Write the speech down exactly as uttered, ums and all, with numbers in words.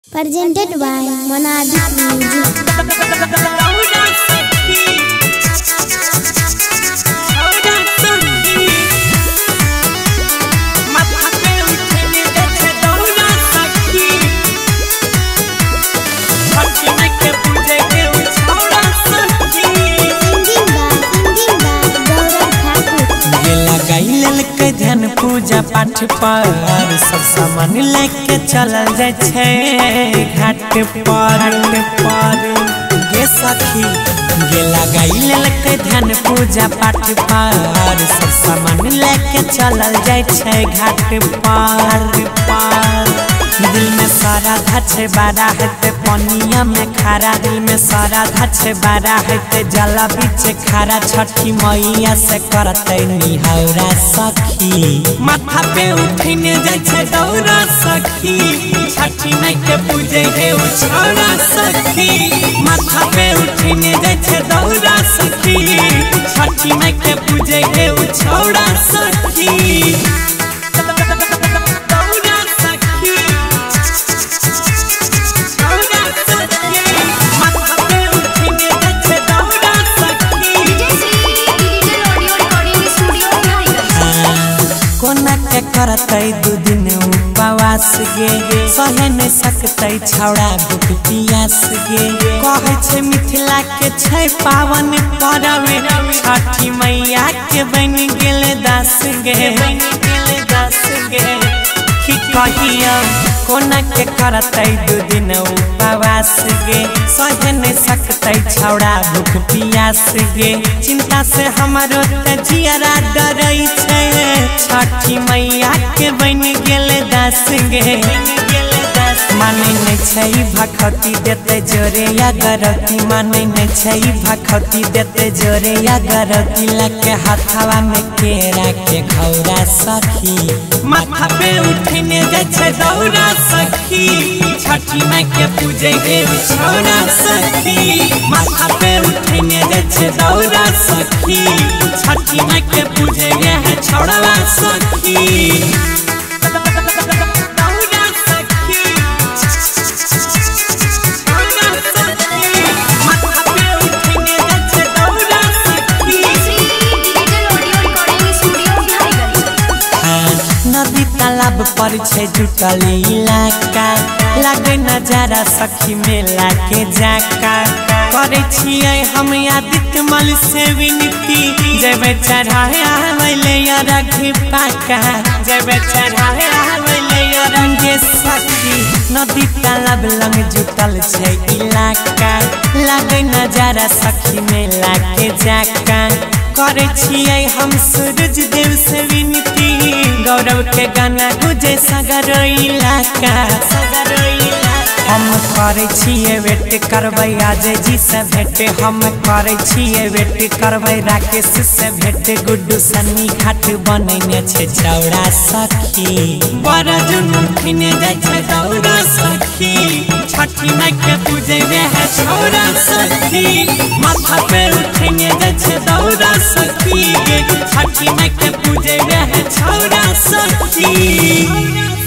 Presented by Monadic Music. ध्यान पूजा पाठ पर सब सामान लेके चलल जाय छे घाट पर पर गे सखी गेला गइल के ध्यान पूजा पाठ पर सब सामान लेके चलल जाय छे घाट पर पर दिल में सारा धछे बारा है ते पनिया में खारा दिल में सारा धछे बारा है ते जला बीच खारा छठी मैया से करते निहौरा सखी माथा पे उठने जाय छे दौरा सखी छठी माई के पूजे हे उछौरा सखी माथा पे उठने जाय छे दौरा सखी छठी माई के पूजे हे उछौरा सखी करते दू दिन उपवास गे सहे नहीं सकते छौड़ा भूख पियास गे कहे छे मिथिला के छे पावन पर्व छठी मैया के बन गेले दास गे बन गेले दास गे की कहिया कोना के करते दू दिन उपवास गे सहे नहीं सकते छौड़ा भूख पियास गे चिंता से हमारो तजियारा डरै छे छठी मैया के बन गेले दास गे माने नहीं छई भखती देते जोरे या गरती माने नहीं छई भखती देते जोरे या गरती लके हाथवा में केरा के खौरा सखी माथा पे उठने जाय छे दौरा सखी छठी माई के पूजे हे उछौरा सखी माथा पे उठने जाय छे दौरा सखी छठी माई के पूजे हे छौरा सखी नदी तालाब पर छे जुटल इलाका लागे नजारा सखी मेला के जाका करे छिए हम आदित्य मल से विनती जेबे चढ़ाए आवेले रखी पाका जेबे चढ़ाए आवेले रंगे सखी नदी तालाब लंग जुटल छे इलाका लागे नजारा सखी मेला के जाका करे छिए हम सूरज देव से विनती गौरव के गाना गुजे सगर इलाका सगर इलाका हम करे छिए वेट करबै आज जी से भेटे हम करे छिए वेट करबै राकेश से भेटे गुड्डू सन्नी घाट बनैने छे छौड़ा सखी बड़ा जुनून खिने जाय छे दौरा सखी छठी माई के पूजे है छौड़ा सखी माथा पे उठने जाय छे दौरा सखी छठी माई के पूजे है छौड़ा सखी।